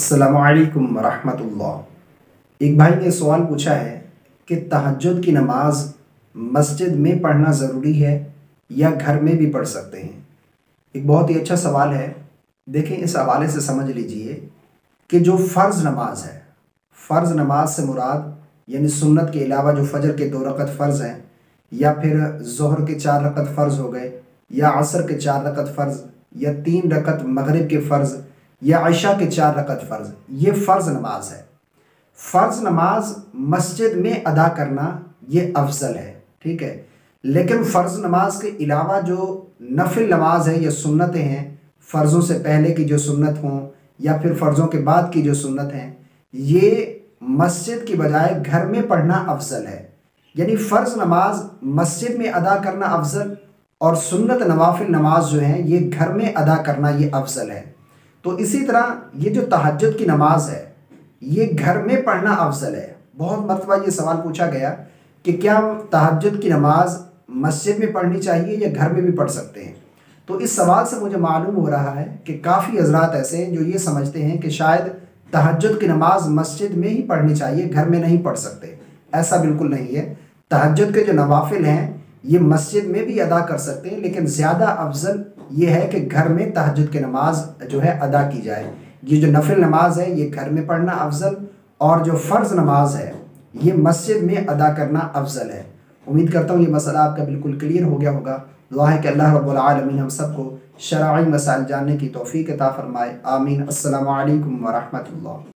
अस्सलामुअलैकुम वरहमतुल्लाह। एक भाई ने सवाल पूछा है कि तहज्जुद की नमाज मस्जिद में पढ़ना ज़रूरी है या घर में भी पढ़ सकते हैं। एक बहुत ही अच्छा सवाल है। देखें, इस हवाले से समझ लीजिए कि जो फ़र्ज़ नमाज है, फ़र्ज़ नमाज से मुराद यानी सुन्नत के अलावा जो फ़जर के 2 रकत फ़र्ज़ हैं, या फिर ज़ोहर के 4 रकत फ़र्ज़ हो गए, या असर के 4 रकत फ़र्ज़, या 3 रकत मगरिब के फ़र्ज़, या इशा के 4 रकत फ़र्ज़, ये फ़र्ज़ नमाज है। फ़र्ज़ नमाज मस्जिद में अदा करना ये अफजल है, ठीक है। लेकिन फ़र्ज़ नमाज के अलावा जो नफिल नमाज है या सुन्नतें हैं, फ़र्ज़ों से पहले की जो सुन्नत हों या फिर फ़र्ज़ों के बाद की जो सुन्नत हैं, ये मस्जिद की बजाय घर में पढ़ना अफजल है। यानी फ़र्ज़ नमाज मस्जिद में अदा करना अफजल और सुन्नत नवाफिल नमाज जो हैं ये घर में अदा करना ये अफजल है। तो इसी तरह ये जो तहज्जुद की नमाज है ये घर में पढ़ना अफजल है। बहुत मरतबा ये सवाल पूछा गया कि क्या तहज्जुद की नमाज मस्जिद में पढ़नी चाहिए या घर में भी पढ़ सकते हैं। तो इस सवाल से मुझे मालूम हो रहा है कि काफ़ी हज़रात ऐसे हैं जो ये समझते हैं कि शायद तहज्जुद की नमाज मस्जिद में ही पढ़नी चाहिए, घर में नहीं पढ़ सकते। ऐसा बिल्कुल नहीं है। तहज्जुद के जो नवाफिल हैं ये मस्जिद में भी अदा कर सकते हैं, लेकिन ज़्यादा अफजल ये है कि घर में तहज्जुद की नमाज जो है अदा की जाए। ये जो नफिल नमाज है ये घर में पढ़ना अफजल और जो फ़र्ज़ नमाज है ये मस्जिद में अदा करना अफजल है। उम्मीद करता हूँ ये मसला आपका बिल्कुल क्लियर हो गया होगा। दुआ है कि अल्लाह रब्बुल आलमीन हम सबको शरई मसाइल जानने की तौफीक अता फ़रमाए। आमीन। अस्सलामु अलैकुम वरहमतुल्लाह।